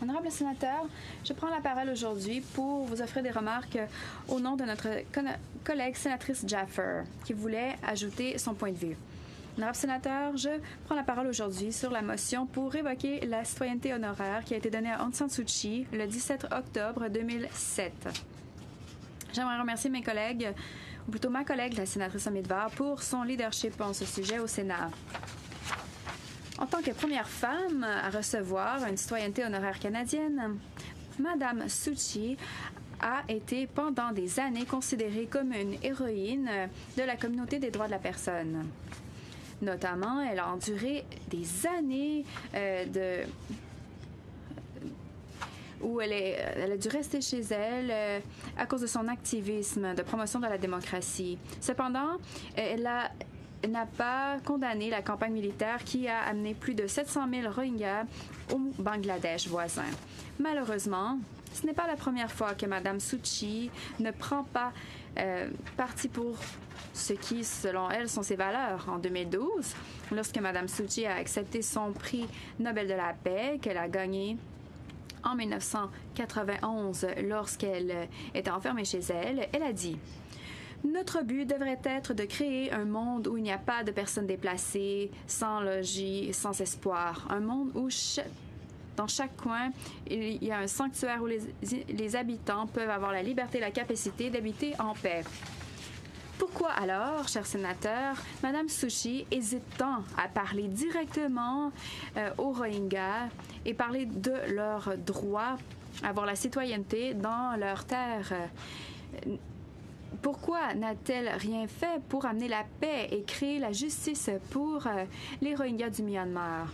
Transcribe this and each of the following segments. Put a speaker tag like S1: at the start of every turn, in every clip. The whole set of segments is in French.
S1: Honorable sénateur, je prends la parole aujourd'hui pour vous offrir des remarques au nom de notre collègue sénatrice Jaffer, qui voulait ajouter son point de vue. Honorable sénateur, je prends la parole aujourd'hui sur la motion pour révoquer la citoyenneté honoraire qui a été donnée à Aung San Suu Kyi le 17 octobre 2007. J'aimerais remercier mes collègues, ou plutôt ma collègue, la sénatrice Amidvar, pour son leadership en ce sujet au Sénat. En tant que première femme à recevoir une citoyenneté honoraire canadienne, Madame Suu Kyi a été pendant des années considérée comme une héroïne de la communauté des droits de la personne. Notamment, elle a enduré des années où elle a dû rester chez elle à cause de son activisme de promotion de la démocratie. Cependant, elle n'a pas condamné la campagne militaire qui a amené plus de 700 000 Rohingyas au Bangladesh voisin. Malheureusement, ce n'est pas la première fois que Mme Suu Kyi ne prend pas parti pour ce qui, selon elle, sont ses valeurs. En 2012, lorsque Mme Suu Kyi a accepté son prix Nobel de la paix qu'elle a gagné en 1991 lorsqu'elle était enfermée chez elle, elle a dit: notre but devrait être de créer un monde où il n'y a pas de personnes déplacées, sans logis, sans espoir. Un monde où dans chaque coin, il y a un sanctuaire où les habitants peuvent avoir la liberté et la capacité d'habiter en paix. Pourquoi alors, chers sénateurs, Mme Suu Kyi hésite-t-elle à parler directement aux Rohingyas et parler de leur droit à avoir la citoyenneté dans leur terre? Pourquoi n'a-t-elle rien fait pour amener la paix et créer la justice pour les Rohingyas du Myanmar?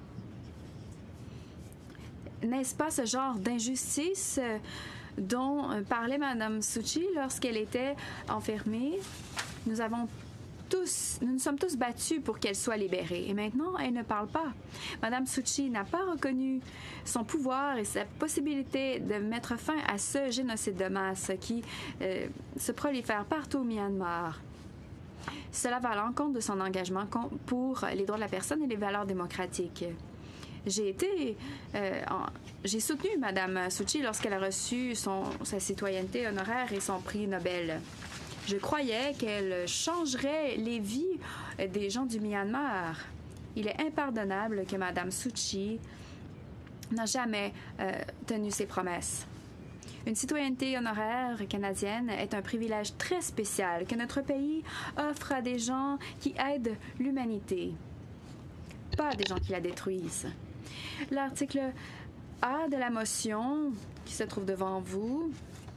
S1: N'est-ce pas ce genre d'injustice dont parlait Mme Suu Kyi lorsqu'elle était enfermée? Nous nous sommes tous battus pour qu'elle soit libérée. Et maintenant, elle ne parle pas. Mme Suu Kyi n'a pas reconnu son pouvoir et sa possibilité de mettre fin à ce génocide de masse qui se prolifère partout au Myanmar. Cela va à l'encontre de son engagement pour les droits de la personne et les valeurs démocratiques. J'ai soutenu Mme Suu Kyi lorsqu'elle a reçu sa citoyenneté honoraire et son prix Nobel. Je croyais qu'elle changerait les vies des gens du Myanmar. Il est impardonnable que Mme Suu Kyi n'a jamais tenu ses promesses. Une citoyenneté honoraire canadienne est un privilège très spécial que notre pays offre à des gens qui aident l'humanité, pas des gens qui la détruisent. L'article A de la motion qui se trouve devant vous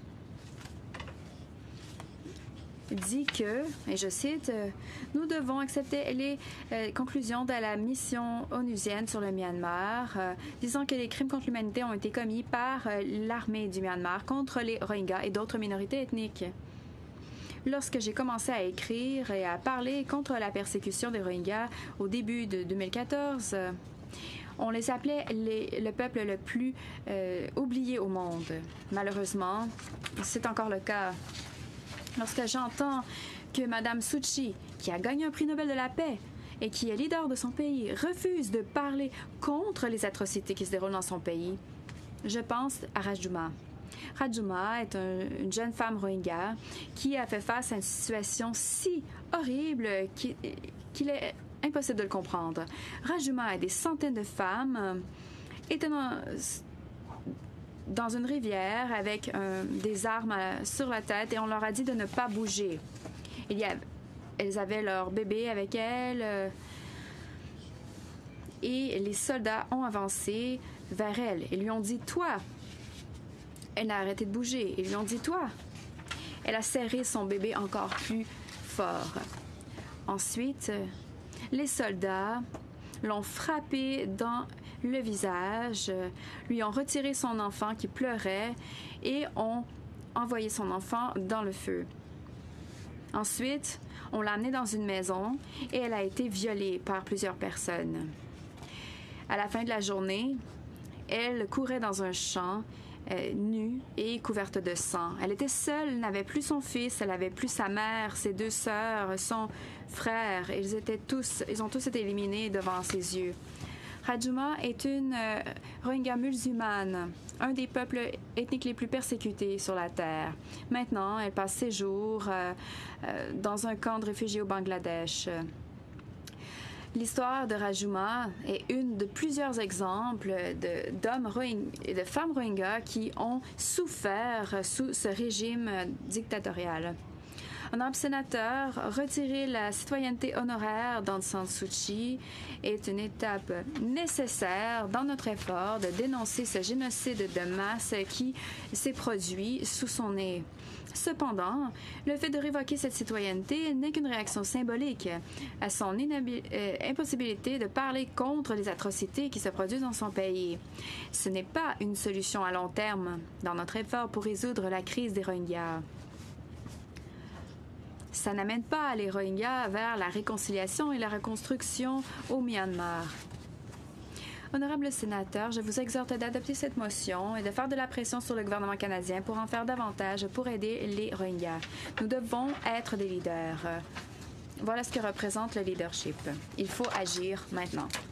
S1: dit que, et je cite, « Nous devons accepter les conclusions de la mission onusienne sur le Myanmar, disant que les crimes contre l'humanité ont été commis par l'armée du Myanmar contre les Rohingyas et d'autres minorités ethniques. » Lorsque j'ai commencé à écrire et à parler contre la persécution des Rohingyas au début de 2014, on les appelait le peuple le plus oublié au monde. Malheureusement, c'est encore le cas. Lorsque j'entends que Mme Suu Kyi, qui a gagné un prix Nobel de la paix et qui est leader de son pays, refuse de parler contre les atrocités qui se déroulent dans son pays, je pense à Rajuma. Rajuma est une jeune femme Rohingya qui a fait face à une situation si horrible qu'il est impossible de le comprendre. Rajuma et des centaines de femmes étaient dans une rivière avec des armes sur la tête et on leur a dit de ne pas bouger. Elles avaient leur bébé avec elles et les soldats ont avancé vers elles et lui ont dit « Toi ». Elle n'a arrêté de bouger. Ils lui ont dit « Toi ». Elle a serré son bébé encore plus fort. Ensuite, les soldats l'ont frappé dans le visage, lui ont retiré son enfant qui pleurait et ont envoyé son enfant dans le feu. Ensuite, on l'a amenée dans une maison et elle a été violée par plusieurs personnes. À la fin de la journée, elle courait dans un champ nue et couverte de sang. Elle était seule, elle n'avait plus son fils, elle n'avait plus sa mère, ses deux sœurs, son frère. Ils ont tous été éliminés devant ses yeux. Rajuma est une Rohingya musulmane, un des peuples ethniques les plus persécutés sur la Terre. Maintenant, elle passe ses jours dans un camp de réfugiés au Bangladesh. L'histoire de Rajuma est une de plusieurs exemples d'hommes et de femmes Rohingyas qui ont souffert sous ce régime dictatorial. Honorable sénateur, retirer la citoyenneté honoraire d'Aung San Suu Kyi est une étape nécessaire dans notre effort de dénoncer ce génocide de masse qui s'est produit sous son nez. Cependant, le fait de révoquer cette citoyenneté n'est qu'une réaction symbolique à son impossibilité de parler contre les atrocités qui se produisent dans son pays. Ce n'est pas une solution à long terme dans notre effort pour résoudre la crise des Rohingyas. Ça n'amène pas les Rohingyas vers la réconciliation et la reconstruction au Myanmar. Honorable sénateur, je vous exhorte d'adopter cette motion et de faire de la pression sur le gouvernement canadien pour en faire davantage pour aider les Rohingyas. Nous devons être des leaders. Voilà ce que représente le leadership. Il faut agir maintenant.